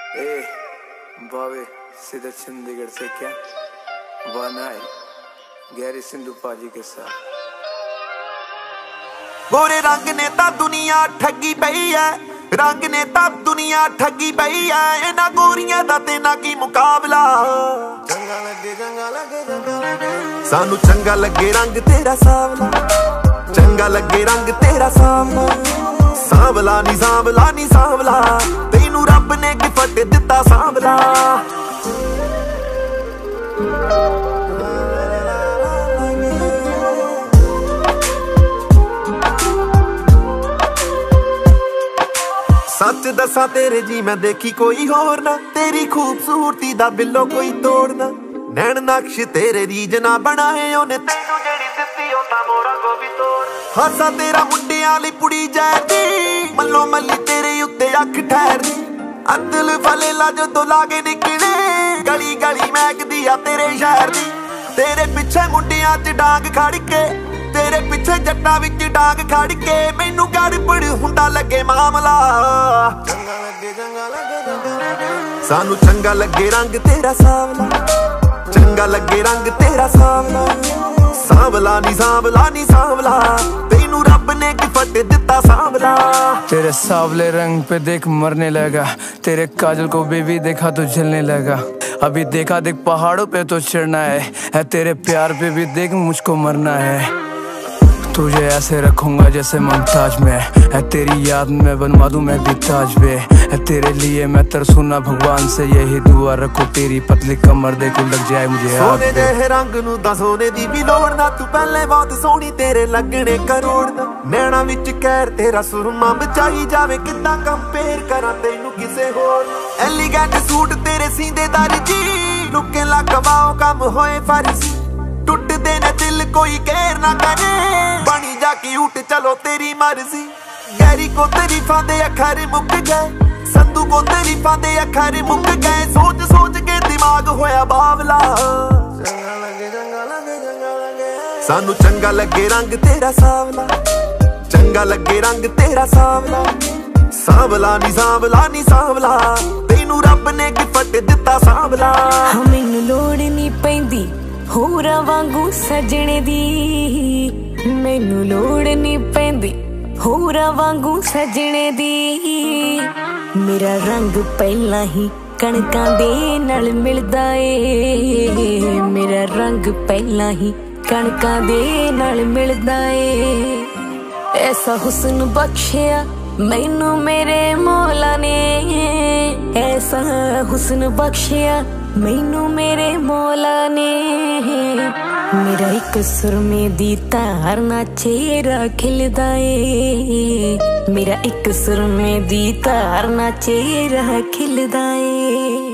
ए बावे सीधा चंडीगढ़ से क्या बनाए गहरी सिंधु पाजी के साथ। गोरे रंग ने ता दुनिया ठगी पई है, रंग ने ता दुनिया ठगी पई है। इन्हां गोरियां दा ते ना की मुकाबला। सानू चंगा लगे रंग तेरा सावला, चंगा लगे रंग तेरा सावला। सांवला नी सांवला नी सांवला, तैनू रब ने गिफ्ट दिता सांवला। सच दसा तेरे जी मैं देखी कोई होर ना, तेरी खूबसूरती दा बिल्लो कोई तोड़ना। नैन नक्श तेरे रीज ना बनाए ओने, तैनू जेड़ी दित्ती ओ तां मोरा को भी तोड़। हासा तेरा मुंडियां लई पुड़ी जाती, मल्लो मल्ली तेरे उत्ते अख ठहरदी। अदल फले ला जो लागे निकले, गली गली महकदी आ तेरे शहर दी। तेरे पिछे मुंडियां च डांग खड़ के, तेरे पिछे जट्टां विच डांग खड़ के। मैनू गड़बड़ हुंदा लगे मामला। सानू चंगा लगे रंग तेरा सावला, चंगा लगे रंग तेरा सावला। सांवला नी सांवला नी सांवला, तैनू रब ने गिफ्ट दिता सांवला। तेरे सावले रंग पे देख मरने लगा, तेरे काजल को बेबी देखा तो जलने लगा। अभी देखा देख पहाड़ों पे तो चढ़ना है, तेरे प्यार पे भी देख मुझको मरना है। तुझे ऐसे रखूंगा जैसे मुमताज में, है तेरी याद में बनवा दूं मैं भी ताज पे। है तेरे लिए मैं तरसूं ना भगवान से, यही दुआ रखो तेरी पतली कमर देखो लग जाए मुझे आग पे। सोने दे रंग नू दा सोने दी भी लोड़ ना, तू पहले बहुत सोहनी तेरे लगने करोड़ ना। नैना विच कहर तेरा सुरमा बचाई जावे, किद्दां कंपेयर करा तैनू किसे होर। एलिगेंट सूट तेरे सींदे दर्जी, लुके ला कवाओ कम होए फर्जी। टुटदे ने दिल कोई कहर ना करे, बनी जा की उठ चलो तेरी मर्जी। गैरी को तारीफां दे अखर मुक गए, संधू को तारीफां दे अखर मुक गए। सोच सोच के दिमाग होया बावला। सानू चंगा लगे रंग तेरा सावला, चंगा लगे रंग तेरा सावला। सांवला नी सांवला नी सांवला, तैनू रब ने गिफ्ट दिता सांवला। मैनू लोड़ नी पैंदी होरां वांगू सजणे दी, मैनू लोड़ नी पैंदी होरां वांगू सजणे दी। मेरा रंग पहला ही कणकां दे नाल मिलदा ए, मेरा रंग पहला ही कणकां दे नाल मिलदा ए। ऐसा हुस्न बख्शिया मैनू मेरे मौला ने, ऐसा हुस्न बख्शिया मैनू मेरे मौला ने। मेरा एक सुरमे दी तार ना चेहरा खिलदा ए, मेरा एक सुरमे दी तार ना चेहरा खिलदा ए।